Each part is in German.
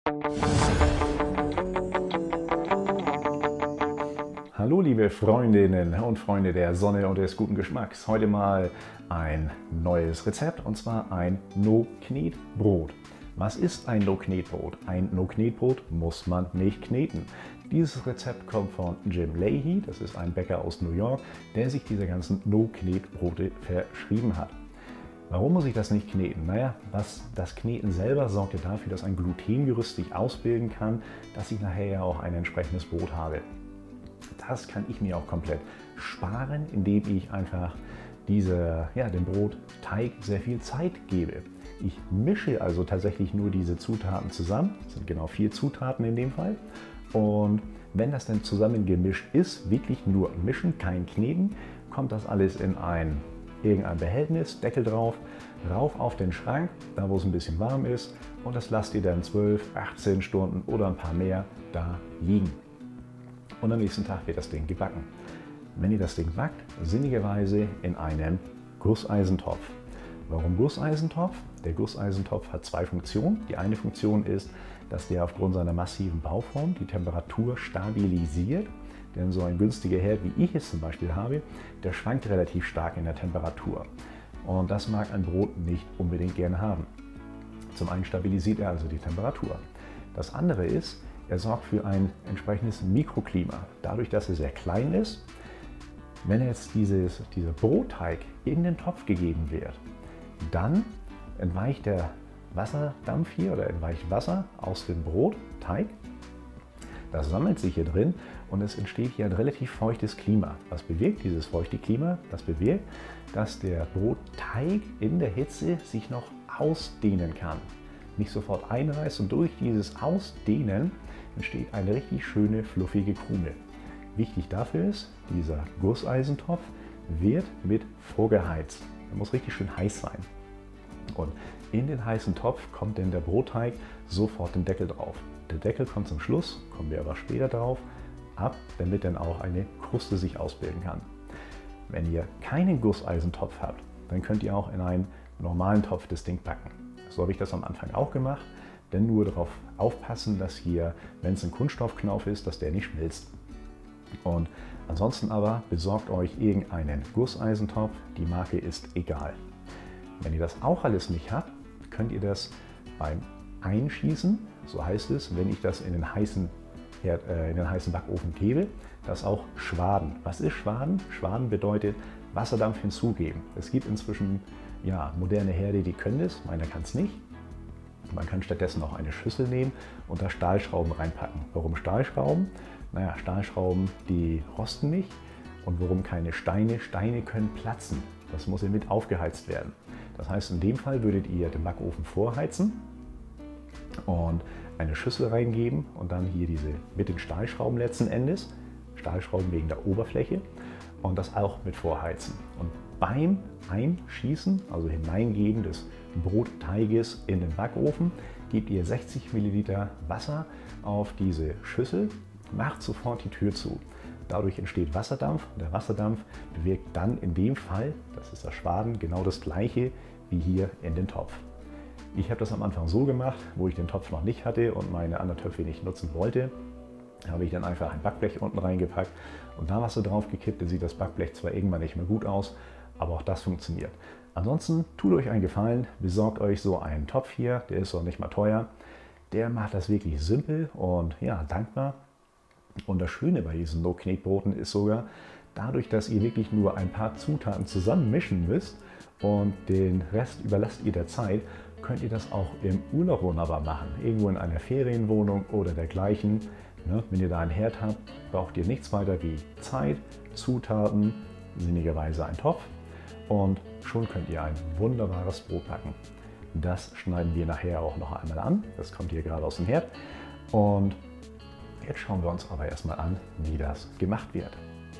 Hallo liebe Freundinnen und Freunde der Sonne und des guten Geschmacks. Heute mal ein neues Rezept und zwar ein No-Knet-Brot. Was ist ein No-Knet-Brot? Ein No-Knet-Brot muss man nicht kneten. Dieses Rezept kommt von Jim Lahey, das ist ein Bäcker aus New York, der sich diese ganzen No-Knet-Brote verschrieben hat. Warum muss ich das nicht kneten? Naja, das Kneten selber sorgt ja dafür, dass ein Glutengerüst sich ausbilden kann, dass ich nachher ja auch ein entsprechendes Brot habe. Das kann ich mir auch komplett sparen, indem ich einfach dem Brotteig sehr viel Zeit gebe. Ich mische also tatsächlich nur diese Zutaten zusammen, das sind genau 4 Zutaten in dem Fall. Und wenn das dann zusammen gemischt ist, wirklich nur mischen, kein Kneten, kommt das alles in irgendein Behältnis, Deckel drauf, rauf auf den Schrank, da wo es ein bisschen warm ist, und das lasst ihr dann 12, 18 Stunden oder ein paar mehr da liegen. Und am nächsten Tag wird das Ding gebacken. Wenn ihr das Ding backt, sinnigerweise in einem Gusseisentopf. Warum Gusseisentopf? Der Gusseisentopf hat 2 Funktionen. Die eine Funktion ist, dass der aufgrund seiner massiven Bauform die Temperatur stabilisiert. Denn so ein günstiger Herd, wie ich es zum Beispiel habe, der schwankt relativ stark in der Temperatur. Und das mag ein Brot nicht unbedingt gerne haben. Zum einen stabilisiert er also die Temperatur. Das andere ist, er sorgt für ein entsprechendes Mikroklima. Dadurch, dass er sehr klein ist, wenn jetzt dieser Brotteig in den Topf gegeben wird, dann entweicht der Wasserdampf hier oder entweicht Wasser aus dem Brotteig. Das sammelt sich hier drin und es entsteht hier ein relativ feuchtes Klima. Was bewirkt dieses feuchte Klima? Das bewirkt, dass der Brotteig in der Hitze sich noch ausdehnen kann. Nicht sofort einreißt, und durch dieses Ausdehnen entsteht eine richtig schöne, fluffige Krume. Wichtig dafür ist, dieser Gusseisentopf wird mit vorgeheizt. Er muss richtig schön heiß sein. Und in den heißen Topf kommt dann der Brotteig sofort den Deckel drauf. Der Deckel kommt zum Schluss, kommen wir aber später drauf, ab, damit dann auch eine Kruste sich ausbilden kann. Wenn ihr keinen Gusseisentopf habt, dann könnt ihr auch in einen normalen Topf das Ding backen. So habe ich das am Anfang auch gemacht, denn nur darauf aufpassen, dass hier, wenn es ein Kunststoffknauf ist, dass der nicht schmilzt. Und ansonsten aber besorgt euch irgendeinen Gusseisentopf, die Marke ist egal. Wenn ihr das auch alles nicht habt, könnt ihr das beim Einschießen, so heißt es, wenn ich das in den heißen Backofen gebe, das auch schwaden. Was ist schwaden? Schwaden bedeutet Wasserdampf hinzugeben. Es gibt inzwischen moderne Herde, die können das, meiner kann es nicht. Man kann stattdessen auch eine Schüssel nehmen und da Stahlschrauben reinpacken. Warum Stahlschrauben? Naja, Stahlschrauben, die rosten nicht. Und warum keine Steine? Steine können platzen. Das muss ja mit aufgeheizt werden. Das heißt, in dem Fall würdet ihr den Backofen vorheizen und eine Schüssel reingeben und dann hier diese mit den Stahlschrauben letzten Endes, Stahlschrauben wegen der Oberfläche, und das auch mit vorheizen. Und beim Einschießen, also Hineingeben des Brotteiges in den Backofen, gebt ihr 60 Milliliter Wasser auf diese Schüssel, macht sofort die Tür zu. Dadurch entsteht Wasserdampf. Der Wasserdampf bewirkt dann in dem Fall, das ist das Schwaden, genau das gleiche wie hier in den Topf. Ich habe das am Anfang so gemacht, wo ich den Topf noch nicht hatte und meine anderen Töpfe nicht nutzen wollte, habe ich dann einfach ein Backblech unten reingepackt und da Wasser drauf gekippt. Dann sieht das Backblech zwar irgendwann nicht mehr gut aus, aber auch das funktioniert. Ansonsten tut euch einen Gefallen, besorgt euch so einen Topf hier, der ist auch nicht mal teuer. Der macht das wirklich simpel und dankbar. Und das Schöne bei diesen No-Knet-Broten ist sogar, dadurch, dass ihr wirklich nur ein paar Zutaten zusammen mischen müsst und den Rest überlasst ihr der Zeit, könnt ihr das auch im Urlaub wunderbar machen. Irgendwo in einer Ferienwohnung oder dergleichen. Wenn ihr da einen Herd habt, braucht ihr nichts weiter wie Zeit, Zutaten, sinnigerweise ein Topf, und schon könnt ihr ein wunderbares Brot backen. Das schneiden wir nachher auch noch einmal an. Das kommt hier gerade aus dem Herd. Und jetzt schauen wir uns aber erstmal an, wie das gemacht wird.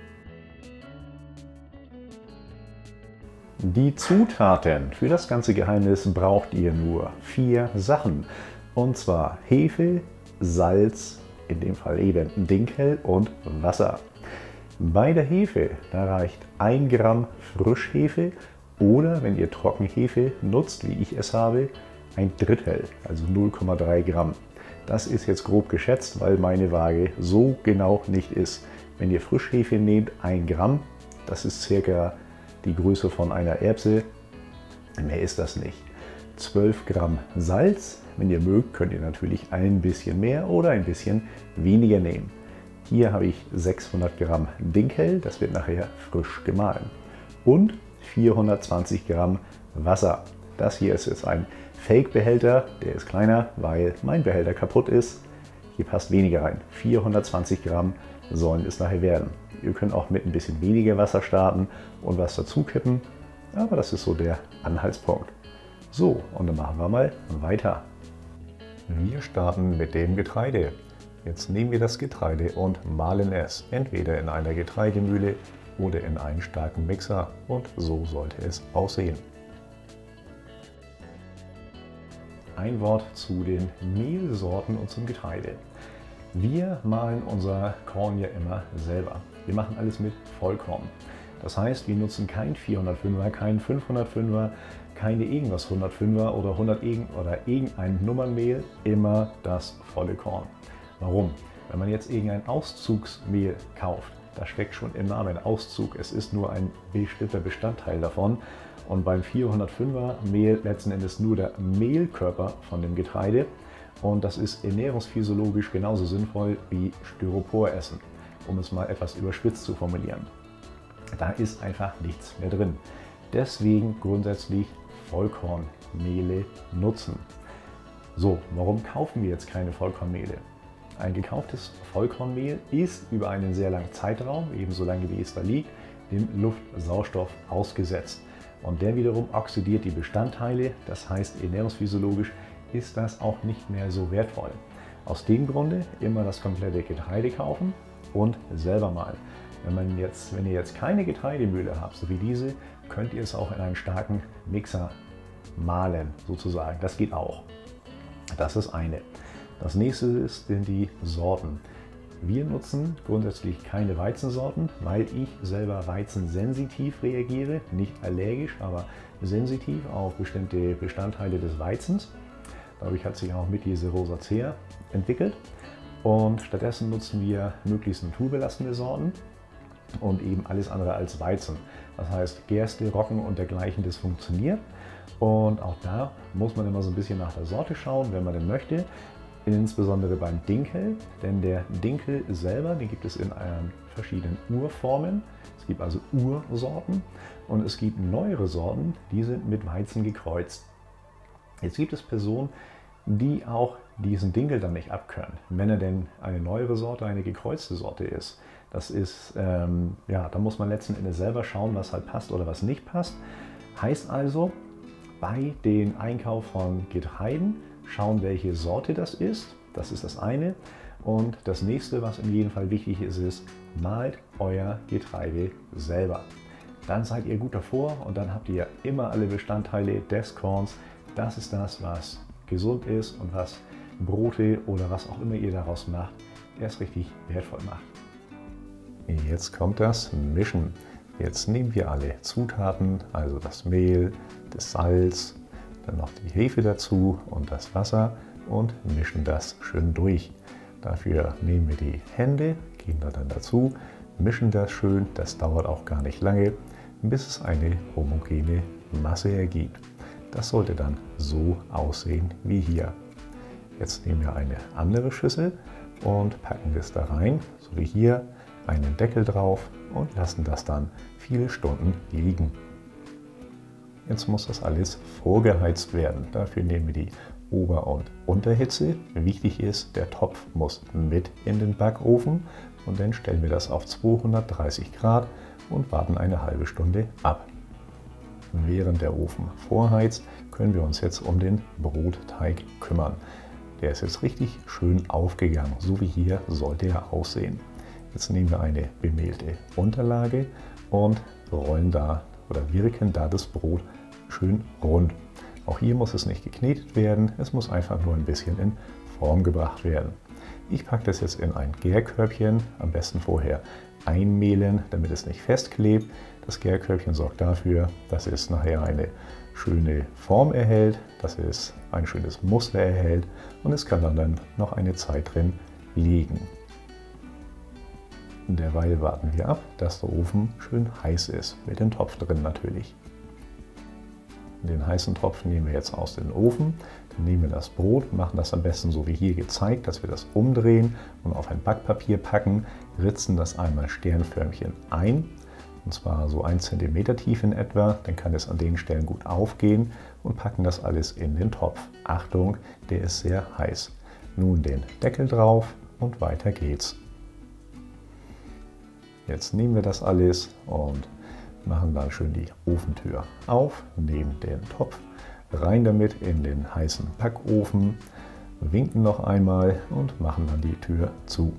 Die Zutaten für das ganze Geheimnis braucht ihr nur 4 Sachen. Und zwar Hefe, Salz, in dem Fall eben Dinkel und Wasser. Bei der Hefe, da reicht 1 Gramm Frischhefe oder, wenn ihr Trockenhefe nutzt, wie ich es habe, 1/3, also 0,3 Gramm. Das ist jetzt grob geschätzt, weil meine Waage so genau nicht ist. Wenn ihr Frischhefe nehmt, 1 Gramm, das ist circa die Größe von einer Erbse, mehr ist das nicht. 12 Gramm Salz, wenn ihr mögt, könnt ihr natürlich ein bisschen mehr oder ein bisschen weniger nehmen. Hier habe ich 600 Gramm Dinkel, das wird nachher frisch gemahlen. Und 420 Gramm Wasser. Das hier ist jetzt ein Fake-Behälter, der ist kleiner, weil mein Behälter kaputt ist. Hier passt weniger rein. 420 Gramm sollen es nachher werden. Ihr könnt auch mit ein bisschen weniger Wasser starten und was dazu kippen, aber das ist so der Anhaltspunkt. So, und dann machen wir mal weiter. Wir starten mit dem Getreide. Jetzt nehmen wir das Getreide und mahlen es, entweder in einer Getreidemühle oder in einen starken Mixer, und so sollte es aussehen. Ein Wort zu den Mehlsorten und zum Getreide. Wir mahlen unser Korn ja immer selber. Wir machen alles mit Vollkorn. Das heißt, wir nutzen kein 405er, kein 505er, keine irgendwas 105er oder 100 oder irgendein Nummernmehl, immer das volle Korn. Warum? Wenn man jetzt irgendein Auszugsmehl kauft, da steckt schon im Namen Auszug, es ist nur ein bestimmter Bestandteil davon. Und beim 405er Mehl letzten Endes nur der Mehlkörper von dem Getreide. Und das ist ernährungsphysiologisch genauso sinnvoll wie Styropor essen, um es mal etwas überspitzt zu formulieren. Da ist einfach nichts mehr drin. Deswegen grundsätzlich Vollkornmehle nutzen. So, warum kaufen wir jetzt keine Vollkornmehle? Ein gekauftes Vollkornmehl ist über einen sehr langen Zeitraum, ebenso lange wie es da liegt, dem Luftsauerstoff ausgesetzt. Und der wiederum oxidiert die Bestandteile, das heißt ernährungsphysiologisch ist das auch nicht mehr so wertvoll. Aus dem Grunde immer das komplette Getreide kaufen und selber mahlen. Wenn ihr jetzt keine Getreidemühle habt, so wie diese, könnt ihr es auch in einen starken Mixer mahlen, sozusagen. Das geht auch. Das ist eine. Das nächste sind die Sorten. Wir nutzen grundsätzlich keine Weizensorten, weil ich selber weizensensitiv reagiere, nicht allergisch, aber sensitiv auf bestimmte Bestandteile des Weizens. Dadurch hat sich auch mit diese Rosacea entwickelt. Und stattdessen nutzen wir möglichst naturbelassene Sorten und eben alles andere als Weizen. Das heißt Gerste, Roggen und dergleichen, das funktioniert. Und auch da muss man immer so ein bisschen nach der Sorte schauen, wenn man denn möchte. Insbesondere beim Dinkel, denn der Dinkel selber, den gibt es in verschiedenen Urformen. Es gibt also Ursorten und es gibt neuere Sorten, die sind mit Weizen gekreuzt. Jetzt gibt es Personen, die auch diesen Dinkel dann nicht abkönnen, wenn er denn eine neuere Sorte, eine gekreuzte Sorte ist. Das ist, ja, da muss man letzten Endes selber schauen, was halt passt oder was nicht passt. Heißt also, bei dem Einkauf von Getreiden schauen, welche Sorte das ist das eine. Und das nächste, was in jedem Fall wichtig ist, ist, mahlt euer Getreide selber. Dann seid ihr gut davor und dann habt ihr immer alle Bestandteile des Korns. Das ist das, was gesund ist und was Brote oder was auch immer ihr daraus macht, erst richtig wertvoll macht. Jetzt kommt das Mischen. Jetzt nehmen wir alle Zutaten, also das Mehl, das Salz, dann noch die Hefe dazu und das Wasser und mischen das schön durch. Dafür nehmen wir die Hände, gehen da dann dazu, mischen das schön, das dauert auch gar nicht lange, bis es eine homogene Masse ergibt. Das sollte dann so aussehen wie hier. Jetzt nehmen wir eine andere Schüssel und packen es da rein, so wie hier, einen Deckel drauf und lassen das dann viele Stunden liegen. Jetzt muss das alles vorgeheizt werden. Dafür nehmen wir die Ober- und Unterhitze. Wichtig ist, der Topf muss mit in den Backofen und dann stellen wir das auf 230 Grad und warten eine halbe Stunde ab. Während der Ofen vorheizt, können wir uns jetzt um den Brotteig kümmern. Der ist jetzt richtig schön aufgegangen, so wie hier sollte er aussehen. Jetzt nehmen wir eine bemehlte Unterlage und rollen da oder wirken da das Brot schön rund. Auch hier muss es nicht geknetet werden, es muss einfach nur ein bisschen in Form gebracht werden. Ich packe das jetzt in ein Gärkörbchen, am besten vorher einmehlen, damit es nicht festklebt. Das Gärkörbchen sorgt dafür, dass es nachher eine schöne Form erhält, dass es ein schönes Muster erhält und es kann dann noch eine Zeit drin liegen. Derweil warten wir ab, dass der Ofen schön heiß ist, mit dem Topf drin natürlich. Den heißen Topf nehmen wir jetzt aus dem Ofen, dann nehmen wir das Brot, machen das am besten so wie hier gezeigt, dass wir das umdrehen und auf ein Backpapier packen, ritzen das einmal sternförmchen ein, und zwar so 1 cm tief in etwa, dann kann es an den Stellen gut aufgehen und packen das alles in den Topf. Achtung, der ist sehr heiß. Nun den Deckel drauf und weiter geht's. Jetzt nehmen wir das alles und machen dann schön die Ofentür auf, nehmen den Topf, rein damit in den heißen Backofen, winken noch einmal und machen dann die Tür zu.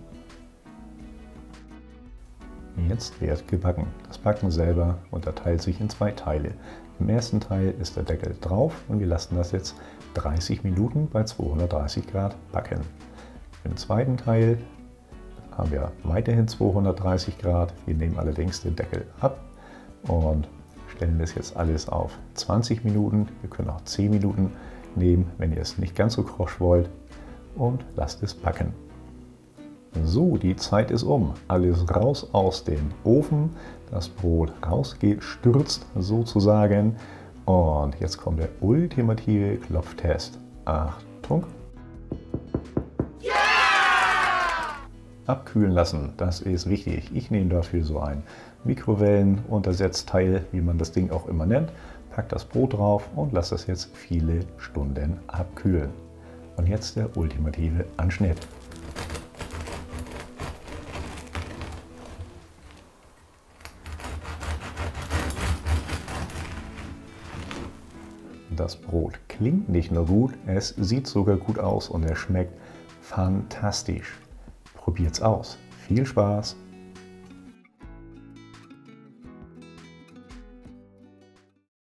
Jetzt wird gebacken. Das Backen selber unterteilt sich in 2 Teile. Im ersten Teil ist der Deckel drauf und wir lassen das jetzt 30 Minuten bei 230 Grad backen. Im zweiten Teil haben wir weiterhin 230 Grad. Wir nehmen allerdings den Deckel ab und stellen das jetzt alles auf 20 Minuten. Wir können auch 10 Minuten nehmen, wenn ihr es nicht ganz so krosch wollt, und lasst es backen. So, die Zeit ist um. Alles raus aus dem Ofen, das Brot rausgestürzt sozusagen. Und jetzt kommt der ultimative Klopftest. Achtung! Abkühlen lassen, das ist wichtig. Ich nehme dafür so ein Mikrowellenuntersetzteil, wie man das Ding auch immer nennt, pack das Brot drauf und lasse es jetzt viele Stunden abkühlen. Und jetzt der ultimative Anschnitt. Das Brot klingt nicht nur gut, es sieht sogar gut aus und es schmeckt fantastisch. Probiert's aus. Viel Spaß!